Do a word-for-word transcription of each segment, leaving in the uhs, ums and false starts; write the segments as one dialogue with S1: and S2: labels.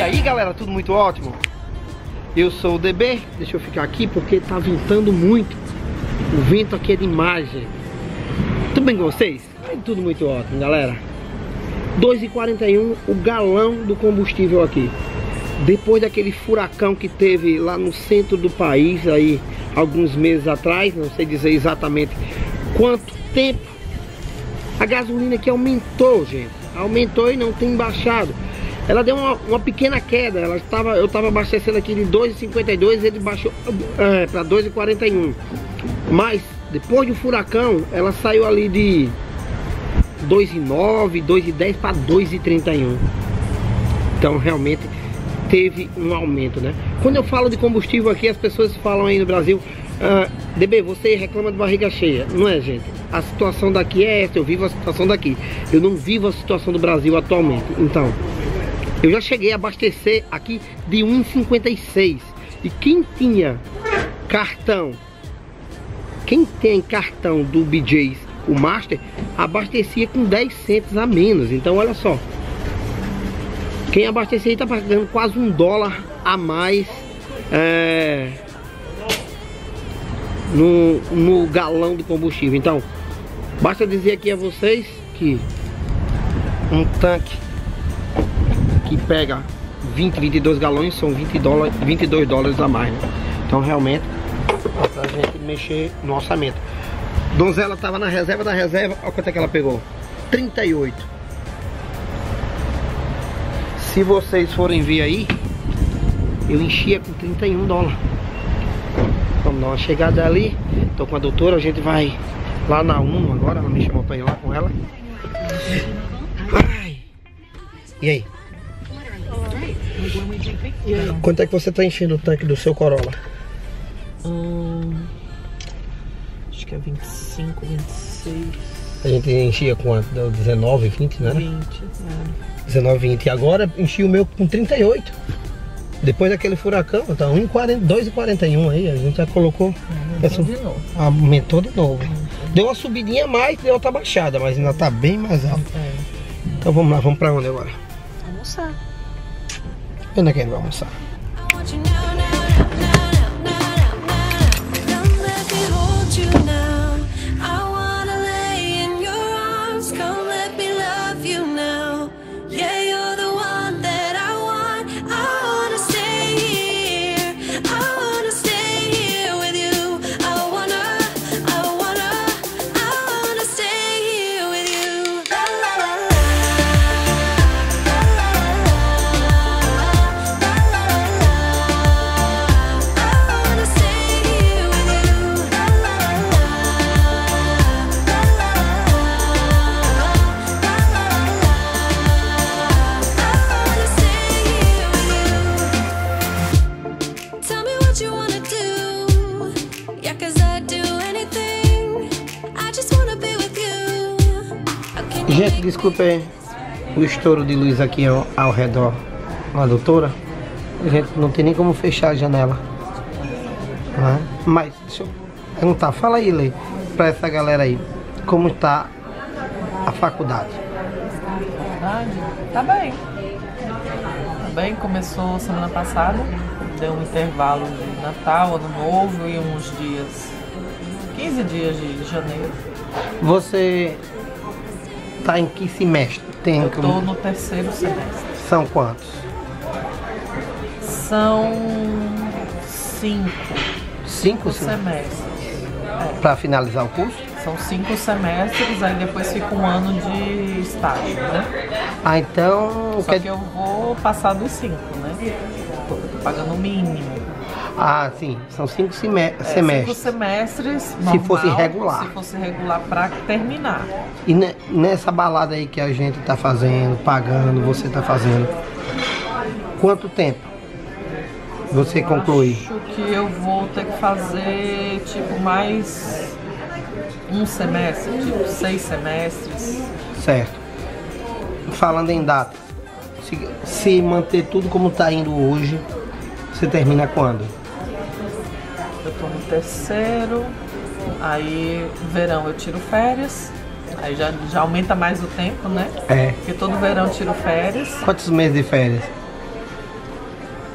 S1: aí galera, tudo muito ótimo? Eu sou o D B, deixa eu ficar aqui porque tá ventando muito. O vento aqui é demais, gente. Tudo bem com vocês? É tudo muito ótimo, galera. dois e quarenta e um o galão do combustível aqui. Depois daquele furacão que teve lá no centro do país, aí alguns meses atrás, não sei dizer exatamente quanto tempo, a gasolina aqui aumentou, gente. Aumentou e não tem baixado. Ela deu uma, uma pequena queda. Ela estava, eu estava abastecendo aqui de dois e cinquenta e dois, ele baixou é, para dois e quarenta e um. Mas depois do furacão, ela saiu ali de dois e nove, dois e dez para dois e trinta e um. Então realmente teve um aumento, né? Quando eu falo de combustível aqui, as pessoas falam aí no Brasil, ah, D B, você reclama de barriga cheia. Não é, gente? A situação daqui é essa, eu vivo a situação daqui. Eu não vivo a situação do Brasil atualmente. Então, eu já cheguei a abastecer aqui de um e cinquenta e seis. E quem tinha cartão, quem tem cartão do B J's, o Master, abastecia com dez centos a menos. Então olha só, quem abastecia aí tá pagando quase um dólar a mais é, no, no galão de combustível. Então basta dizer aqui a vocês que um tanque que pega vinte, vinte e dois galões são vinte dólares, vinte e dois dólares a mais, né? Então realmente é pra gente mexer no orçamento. Donzela tava na reserva da reserva, olha quanto é que ela pegou, trinta e oito. Se vocês forem ver aí, eu enchia com trinta e um dólares. Vamos dar uma chegada ali. Tô com a doutora, a gente vai lá na Uno agora, ela me chamou pra ir lá com ela. Ai. E aí? Quanto é que você tá enchendo o tanque do seu Corolla?
S2: Hum, acho que é vinte e cinco, vinte e seis.
S1: A gente enchia com dezenove, vinte, né?
S2: vinte, é.
S1: dezenove, vinte. E agora enchi o meu com trinta e oito. Depois daquele furacão, tá um e quarenta, dois e quarenta e um aí. A gente já colocou.
S2: Aumentou de novo.
S1: Aumentou de novo. Deu uma subidinha a mais, deu outra baixada, mas ainda tá bem mais alto.
S2: É.
S1: Então vamos lá, vamos pra onde agora?
S2: Almoçar.
S1: Onde é que a gente vai almoçar? Gente, desculpa aí o estouro de luz aqui ao, ao redor da doutora. A gente não tem nem como fechar a janela, né? Mas deixa eu perguntar, fala aí, Lê, pra essa galera aí, como tá a faculdade?
S2: Faculdade? Tá bem. Tá bem, começou semana passada, deu um intervalo de Natal, Ano Novo e uns dias, quinze dias de janeiro.
S1: Você tá em que semestre? Tem
S2: Eu
S1: que...
S2: tô no terceiro semestre.
S1: São quantos?
S2: São cinco.
S1: Cinco,
S2: Cinco semestres. É.
S1: Para finalizar o curso?
S2: São cinco semestres, aí depois fica um ano de estágio, né?
S1: Ah, então...
S2: Só
S1: quer...
S2: que eu vou passar dos cinco, né? Tô pagando o mínimo.
S1: Ah, sim. São cinco seme...
S2: É,
S1: semestres.
S2: Cinco semestres,
S1: normal, se fosse regular.
S2: Se fosse regular para terminar.
S1: E ne... nessa balada aí que a gente tá fazendo, pagando, você tá fazendo, quanto tempo você conclui?
S2: Acho que eu vou ter que fazer, tipo, mais um semestre, tipo, seis semestres.
S1: Certo. Falando em data, se, se manter tudo como tá indo hoje, você termina quando?
S2: Eu tô no terceiro, aí verão eu tiro férias, aí já, já aumenta mais o tempo, né?
S1: É.
S2: Porque todo verão eu tiro férias.
S1: Quantos meses de férias?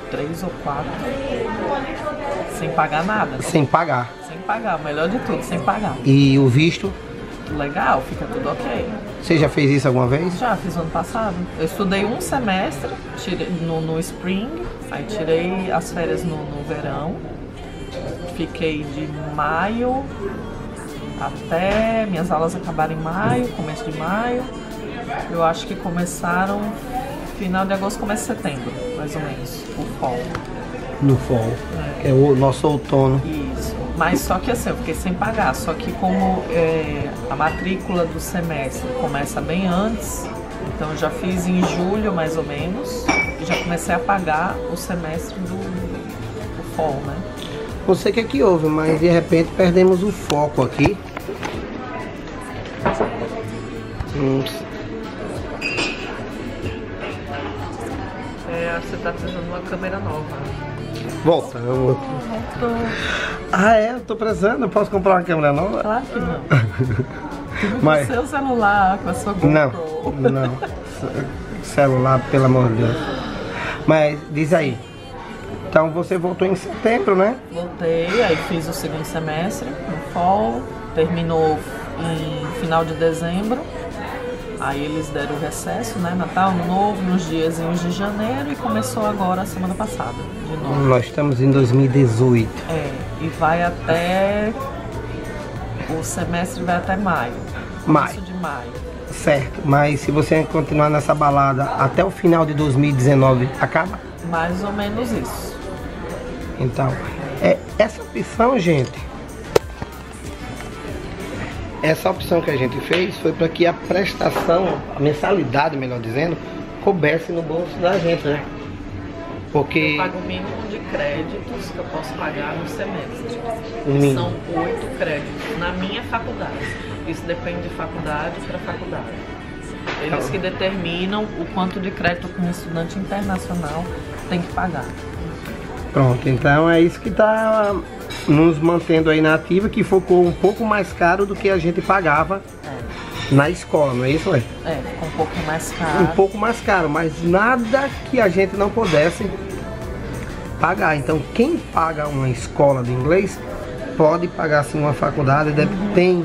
S2: três ou quatro, sem pagar nada.
S1: Sem pagar.
S2: Sem pagar, o melhor de tudo, sem pagar.
S1: E o visto?
S2: Legal, fica tudo ok.
S1: Você já fez isso alguma vez?
S2: Já, fiz ano passado. Eu estudei um semestre tirei, no, no Spring, aí tirei as férias no, no verão. Fiquei de maio até... Minhas aulas acabaram em maio, começo de maio. Eu acho que começaram final de agosto, começo de setembro, mais ou menos, o fall.
S1: No fall, é, é o nosso outono.
S2: Isso, mas só que assim, eu fiquei sem pagar, só que como é, a matrícula do semestre começa bem antes, então eu já fiz em julho mais ou menos, e já comecei a pagar o semestre do, do fall, né?
S1: Não sei o que é que houve, mas de repente perdemos o foco aqui. Hum.
S2: É, você tá precisando de uma câmera nova.
S1: Volta. Eu...
S2: Tô...
S1: Ah, é? Eu tô precisando. Eu posso comprar uma câmera nova?
S2: Claro que não.
S1: Mas...
S2: Com o seu celular, com a sua GoPro.
S1: Não, não. Celular, pelo amor de Deus. Mas diz aí. Então você voltou em setembro, né?
S2: Voltei, aí fiz o segundo semestre no fall, terminou em final de dezembro. Aí eles deram o recesso, né? Natal, Ano Novo, nos diazinhos de janeiro, e começou agora a semana passada, de novo.
S1: Nós estamos em dois mil e dezoito.
S2: É, e vai até... O semestre vai até maio.
S1: Maio.
S2: Começo de maio.
S1: Certo, mas se você continuar nessa balada até o final de dois mil e dezenove, acaba?
S2: Mais ou menos isso.
S1: Então, é, essa opção, gente, essa opção que a gente fez foi para que a prestação, a mensalidade, melhor dizendo, coubesse no bolso da gente, né? Porque...
S2: Eu pago o mínimo de créditos que eu posso pagar no semestre.
S1: O mínimo.
S2: São oito créditos na minha faculdade. Isso depende de faculdade para faculdade. Eles que determinam o quanto de crédito que um estudante internacional tem que pagar.
S1: Pronto, então é isso que está nos mantendo aí na ativa, que ficou um pouco mais caro do que a gente pagava
S2: é.
S1: na escola, não é isso, Lê?
S2: É, ficou um pouco mais caro.
S1: Um pouco mais caro, mas nada que a gente não pudesse pagar. Então quem paga uma escola de inglês pode pagar sim uma faculdade, deve, uhum. tem,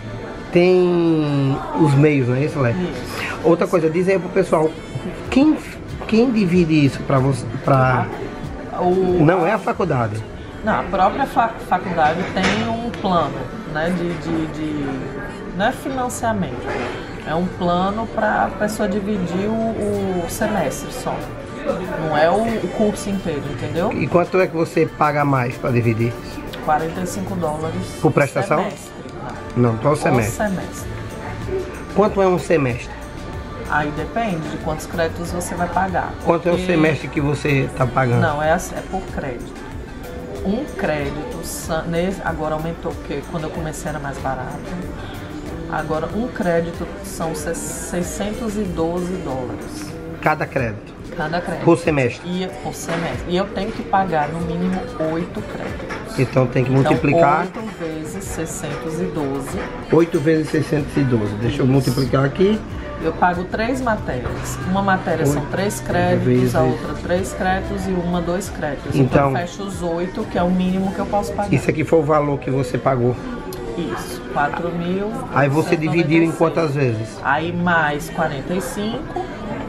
S1: tem os meios, não é isso, Lê? Isso. Outra coisa, diz aí pro pessoal, quem, quem divide isso para você? Pra...
S2: O...
S1: Não é a faculdade.
S2: Não, a própria fa faculdade tem um plano, né, de, de, de... Não é financiamento, é um plano para a pessoa dividir o, o semestre só. Não é o, o curso inteiro, entendeu?
S1: E quanto é que você paga mais para dividir?
S2: quarenta e cinco dólares
S1: por prestação?
S2: Semestre.
S1: Não, para o semestre.
S2: semestre.
S1: Quanto é um semestre?
S2: Aí depende de quantos créditos você vai pagar.
S1: Quanto
S2: porque...
S1: é o semestre que você está pagando?
S2: Não, é, assim, é por crédito. Um crédito, agora aumentou, porque quando eu comecei era mais barato. Agora um crédito são seiscentos e doze dólares.
S1: Cada crédito?
S2: Cada crédito.
S1: Por semestre?
S2: E, por semestre. E eu tenho que pagar no mínimo oito créditos.
S1: Então tem que multiplicar...
S2: Então, oito vezes seiscentos e doze.
S1: oito vezes seiscentos e doze. Deixa Isso. eu multiplicar aqui.
S2: Eu pago três matérias. Uma matéria são três créditos, vezes... a outra três créditos e uma dois créditos. Então, então eu fecho os oito, que é o mínimo que eu posso pagar.
S1: Isso aqui foi o valor que você pagou?
S2: Isso, quatro mil.
S1: Aí você dividiu em quantas vezes?
S2: Aí mais quarenta e cinco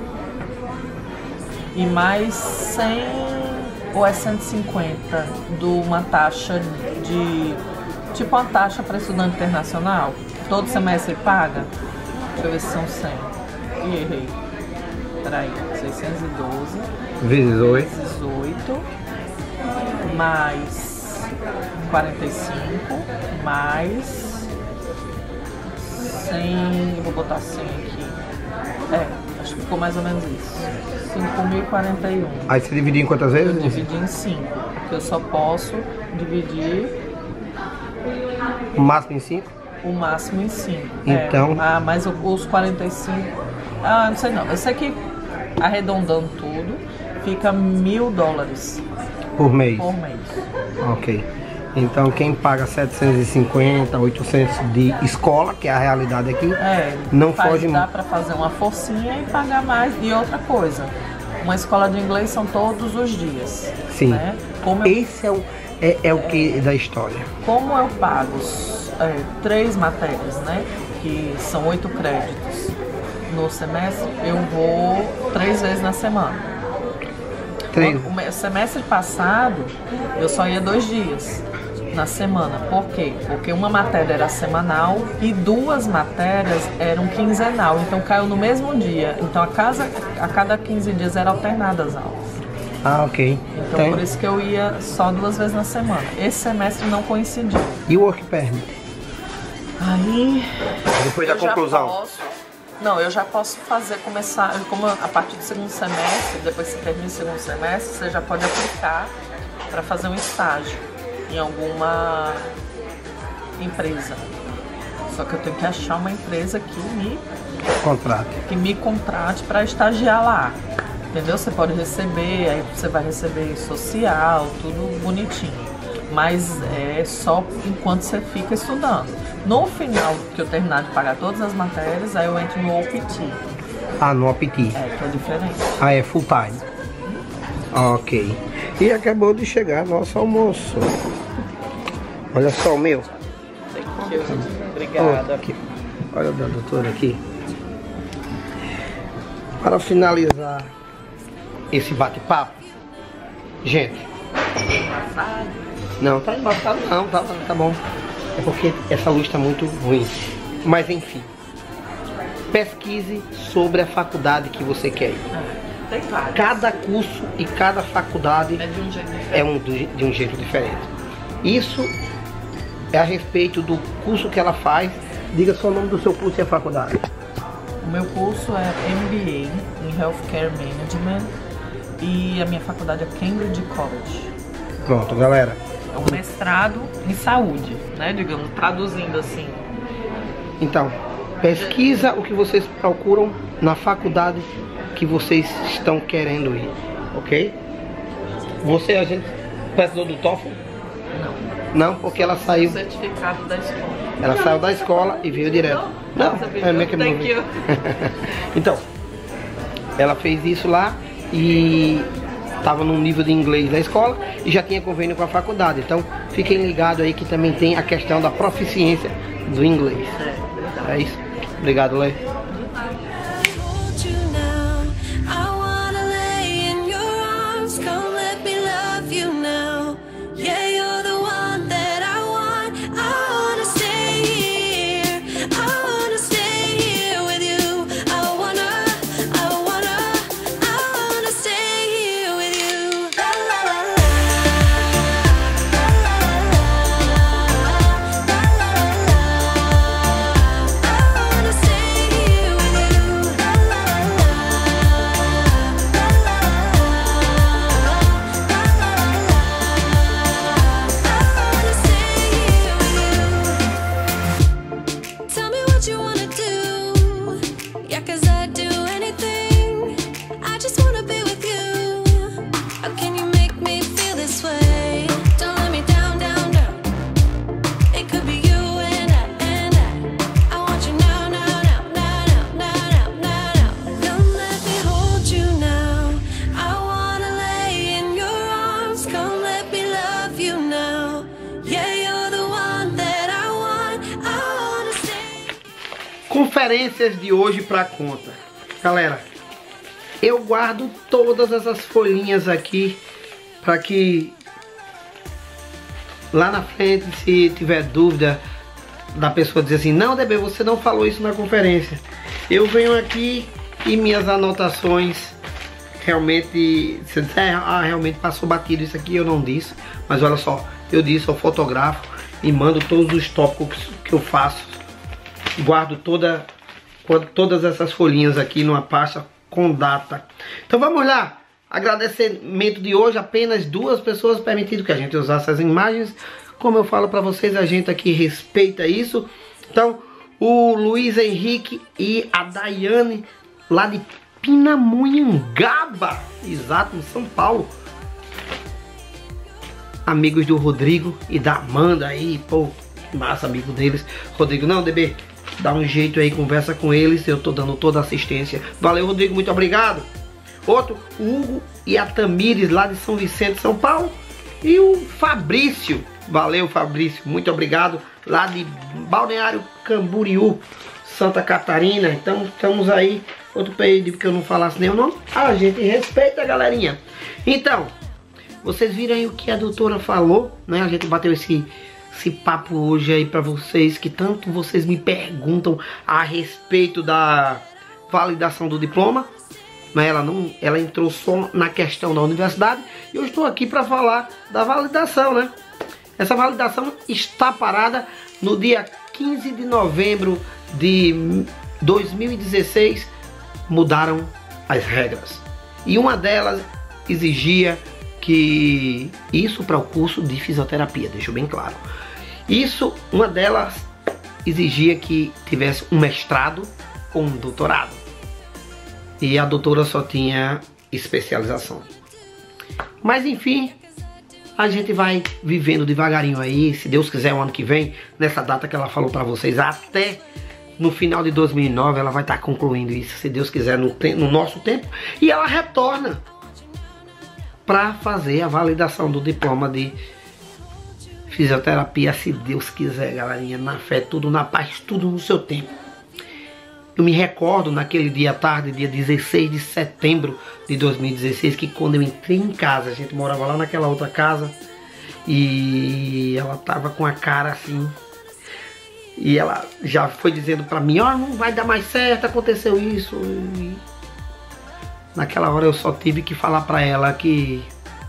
S2: e mais cem ou é cento e cinquenta de uma taxa de... Tipo uma taxa para estudante internacional. Todo semestre paga. Deixa eu ver se são cem. Ih, errei. Peraí, seiscentos e doze.
S1: Vezes oito.
S2: Vezes oito. Mais quarenta e cinco. Mais cem. Eu vou botar cem aqui. É, acho que ficou mais ou menos isso. cinco mil e quarenta e um.
S1: Aí você dividiu em quantas vezes?
S2: Eu dividi em cinco. Porque eu só posso dividir.
S1: O máximo em cinco?
S2: O máximo em cinco.
S1: Então...
S2: É, ah, mas os quarenta e cinco... Ah, não sei não. Eu sei que, arredondando tudo, fica mil dólares.
S1: Por mês?
S2: Por mês.
S1: Ok. Então quem paga setecentos e cinquenta, oitocentos de escola, que é a realidade aqui,
S2: é,
S1: não
S2: faz,
S1: foge muito.
S2: Dá para fazer uma forcinha e pagar mais. E outra coisa, uma escola de inglês são todos os dias.
S1: Sim.
S2: Né? Como eu,
S1: Esse é o, é, é o que da história.
S2: como eu pago é, três matérias, né? Que são oito créditos no semestre, eu vou três vezes na semana.
S1: Três.
S2: O me- semestre passado, eu só ia dois dias na semana. Por quê? Porque uma matéria era semanal e duas matérias eram quinzenal. Então caiu no mesmo dia. Então a, casa, a cada quinze dias eram alternadas as aulas.
S1: Ah, ok.
S2: Então
S1: Tem-
S2: por isso que eu ia só duas vezes na semana. Esse semestre não coincidiu.
S1: E o work permit?
S2: Aí
S1: Depois da
S2: eu já
S1: conclusão.
S2: posso- Não, eu já posso fazer, começar, como a partir do segundo semestre, depois que você termina o segundo semestre, você já pode aplicar para fazer um estágio em alguma empresa. Só que eu tenho que achar uma empresa que me,
S1: Contrato.
S2: que me contrate para estagiar lá. Entendeu? Você pode receber, aí você vai receber social, tudo bonitinho. Mas é só enquanto você fica estudando. No final que eu terminar de pagar todas as matérias, aí eu entro no O P T.
S1: Ah, no O P T.
S2: É, que é diferente.
S1: Ah, é full time. Ok. E acabou de chegar nosso almoço. Olha só o meu.
S2: Thank you.
S1: Oh,
S2: Obrigada.
S1: aqui. Olha o da doutora aqui. Para finalizar esse bate-papo, gente. Não, tá embaçado não, tá, tá bom. É porque essa luz está muito ruim. Mas enfim. Pesquise sobre a faculdade que você quer ir.
S2: Tem vários.
S1: Cada curso e cada faculdade
S2: É de um jeito diferente.
S1: é um, do- de um jeito diferente. Isso é a respeito do curso que ela faz. Diga só o nome do seu curso e a faculdade.
S2: O meu curso é M B A em Healthcare Management e a minha faculdade é Cambridge College.
S1: Pronto, galera.
S2: É um mestrado em saúde, né? Digamos, traduzindo assim.
S1: Então, pesquisa o que vocês procuram na faculdade que vocês estão querendo ir, ok? Você, a gente, precisou do TOEFL?
S2: Não.
S1: Não, porque ela saiu,
S2: O certificado da escola.
S1: ela saiu da escola e veio direto. Não, é meio que não
S2: Thank
S1: veio.
S2: you.
S1: Então, ela fez isso lá e estava num nível de inglês da escola e já tinha convênio com a faculdade. Então, fiquem ligados aí que também tem a questão da proficiência do inglês.
S2: É, verdade.
S1: É isso. Obrigado, Lê.
S3: Hold you now. I wanna lay in your arms. Come let me love you now. Yeah, you're the one that I want. I wanna stay here. I wanna stay here with you. I wanna, I wanna, I wanna stay here with you. La la la la. La la la la. La la la la. I wanna stay here with you. La la la la. La la la la. La la la la. I wanna stay here with you. Tell me what you wanna do. Yeah, 'cause I'd do anything. I just wanna be with you. How can you make me feel this way? Don't let me down, down, down. It could be you and I, and I. I want you now, now, now, now, now, now, now, now. Come let me hold you now. I wanna lay in your arms. Come let me love you now. Yeah, you're the one that I want. I wanna stay.
S1: Conferências de hoje para conta. Galera, eu guardo todas essas folhinhas aqui para que lá na frente, se tiver dúvida da pessoa dizer assim, não, D B, você não falou isso na conferência. Eu venho aqui e minhas anotações realmente, você disser, ah, realmente passou batido isso aqui, eu não disse. Mas olha só, eu disse, eu fotografo e mando todos os tópicos que eu faço. Guardo toda, todas essas folhinhas aqui numa pasta com data. Então vamos lá. Agradecimento de hoje, apenas duas pessoas permitido que a gente usasse essas imagens. Como eu falo para vocês, a gente aqui respeita isso. Então, o Luiz Henrique e a Daiane, lá de Pindamonhangaba, exato, em São Paulo. Amigos do Rodrigo e da Amanda aí, pô, massa, amigo deles. Rodrigo, não, D B, dá um jeito aí, conversa com eles, eu tô dando toda a assistência. Valeu, Rodrigo, muito obrigado. Outro, o Hugo e a Tamires, lá de São Vicente, São Paulo. E o Fabrício, valeu Fabrício, muito obrigado, lá de Balneário Camboriú, Santa Catarina. Então estamos aí, outro pedido que eu não falasse nem o nome, a gente respeita, galerinha. Então, vocês viram aí o que a doutora falou, né? A gente bateu esse, esse papo hoje aí pra vocês, que tanto vocês me perguntam a respeito da validação do diploma. Mas ela não, ela entrou só na questão da universidade e eu estou aqui para falar da validação, né? Essa validação está parada no dia quinze de novembro de dois mil e dezesseis. Mudaram as regras e uma delas exigia que isso para o curso de fisioterapia, deixo bem claro. Isso, uma delas exigia que tivesse um mestrado ou um doutorado. E a doutora só tinha especialização. Mas enfim, a gente vai vivendo devagarinho aí. Se Deus quiser, o ano que vem, nessa data que ela falou pra vocês, até no final de dois mil e nove, ela vai estar concluindo isso, se Deus quiser, no, no nosso tempo. E ela retorna para fazer a validação do diploma de fisioterapia, se Deus quiser, galerinha. Na fé, tudo na paz, tudo no seu tempo. Eu me recordo naquele dia à tarde, dia dezesseis de setembro de dois mil e dezesseis, que quando eu entrei em casa, a gente morava lá naquela outra casa, e ela tava com a cara assim, e ela já foi dizendo pra mim, ó, oh, não vai dar mais certo, aconteceu isso. E naquela hora eu só tive que falar pra ela que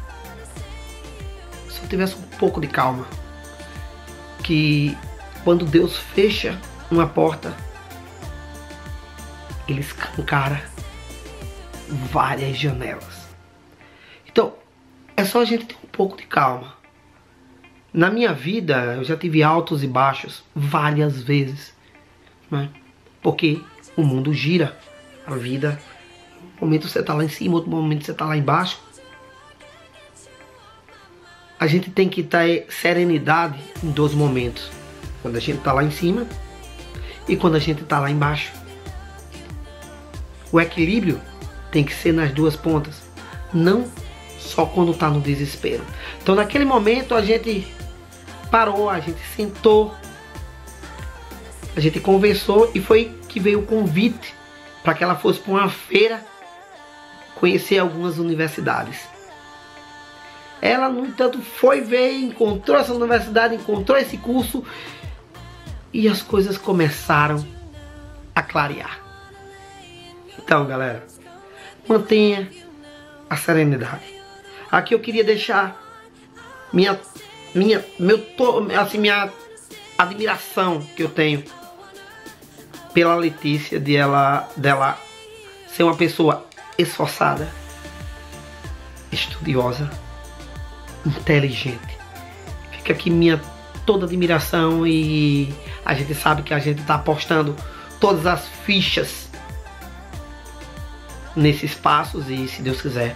S1: se eu tivesse um pouco de calma, que quando Deus fecha uma porta, ele escancara várias janelas. Então, é só a gente ter um pouco de calma. Na minha vida, eu já tive altos e baixos várias vezes, né? Porque o mundo gira. A vida, um momento você está lá em cima, outro momento você está lá embaixo. A gente tem que ter serenidade em dois momentos. Quando a gente está lá em cima e quando a gente está lá embaixo. O equilíbrio tem que ser nas duas pontas, não só quando está no desespero. Então naquele momento a gente parou, a gente sentou, a gente conversou e foi que veio o convite para que ela fosse para uma feira conhecer algumas universidades. Ela, no entanto, foi ver, encontrou essa universidade, encontrou esse curso e as coisas começaram a clarear. Então, galera, mantenha a serenidade. Aqui eu queria deixar minha, minha, meu, assim, minha admiração que eu tenho pela Letícia, de ela, dela ser uma pessoa esforçada, estudiosa, inteligente. Fica aqui minha toda admiração e a gente sabe que a gente está apostando todas as fichas nesses passos e se Deus quiser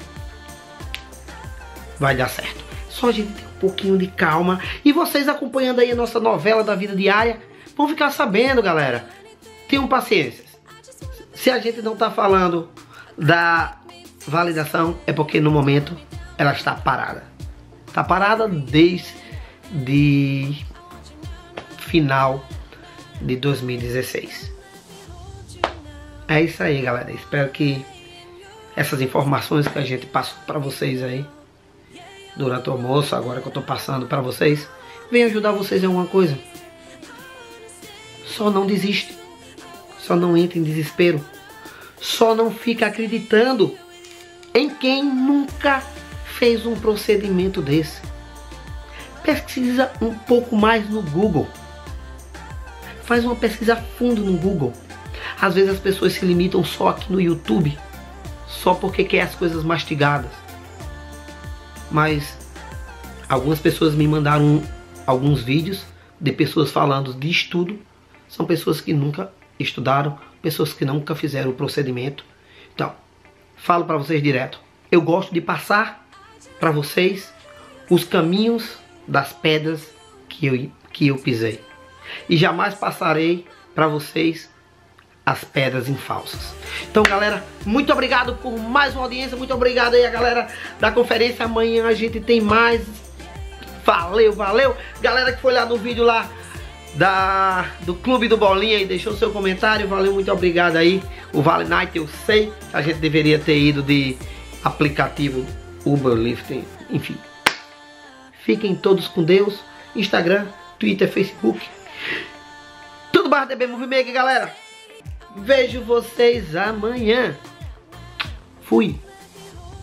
S1: vai dar certo. Só a gente ter um pouquinho de calma e vocês acompanhando aí a nossa novela da vida diária vão ficar sabendo, galera. Tenham paciência. Se a gente não está falando da validação é porque no momento ela está parada. Está parada desde final de dois mil e dezesseis. É isso aí, galera. Espero que essas informações que a gente passou para vocês aí durante o almoço, agora que eu tô passando para vocês, venham ajudar vocês em alguma coisa. Só não desiste. Só não entre em desespero. Só não fica acreditando em quem nunca fez um procedimento desse. Pesquisa um pouco mais no Google. Faz uma pesquisa a fundo no Google. Às vezes as pessoas se limitam só aqui no YouTube, só porque quer as coisas mastigadas. Mas algumas pessoas me mandaram alguns vídeos de pessoas falando de estudo. São pessoas que nunca estudaram, pessoas que nunca fizeram o procedimento. Então, falo para vocês direto. Eu gosto de passar para vocês os caminhos das pedras que eu, que eu pisei. E jamais passarei para vocês as pedras em falsas. Então, galera, muito obrigado por mais uma audiência. Muito obrigado aí a galera da conferência. Amanhã a gente tem mais. Valeu, valeu. Galera que foi lá no vídeo lá da, do Clube do Bolinha e deixou seu comentário. Valeu, muito obrigado aí. O Vale Night, eu sei que a gente deveria ter ido de aplicativo Uber, Lyft, enfim. Fiquem todos com Deus. Instagram, Twitter, Facebook. Tudo barra D B Movimento, galera. Vejo vocês amanhã. Fui.